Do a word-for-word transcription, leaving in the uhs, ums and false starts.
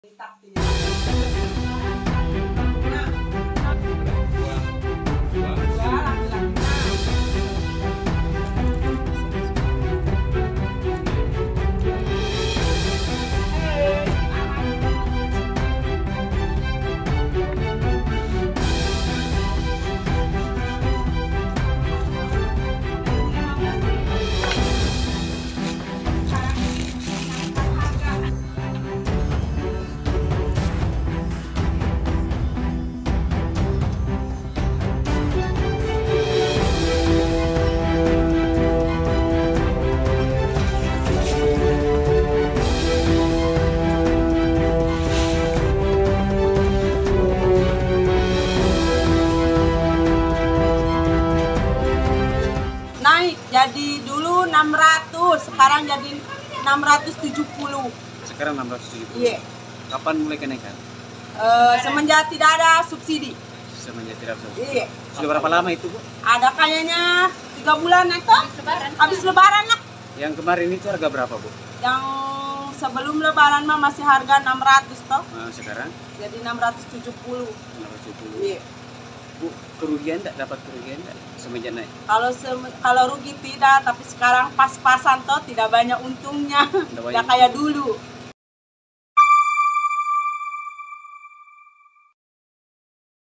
Naik, jadi dulu enam ratus, sekarang jadi enam ratus tujuh puluh. Sekarang enam ratus tujuh puluh. Iya. Kapan mulai kenaikan? Uh, semenjak tidak ada subsidi. Semenjak tidak ada subsidi. Iya. Sudah berapa lama itu, Bu? Ada kayaknya tiga bulan atau habis lebaran. Habis lebaran lah. Yang kemarin itu harga berapa, Bu? Yang sebelum lebaran mah masih harga enam ratus toh. Nah, sekarang? Jadi enam ratus tujuh puluh. enam ratus tujuh puluh. Iya. Bu, kerugian enggak? Dapat kerugian enggak semenjak naik? Kalau se- kalau rugi tidak, tapi sekarang pas-pasan toh tidak banyak untungnya. Tidak kayak dulu.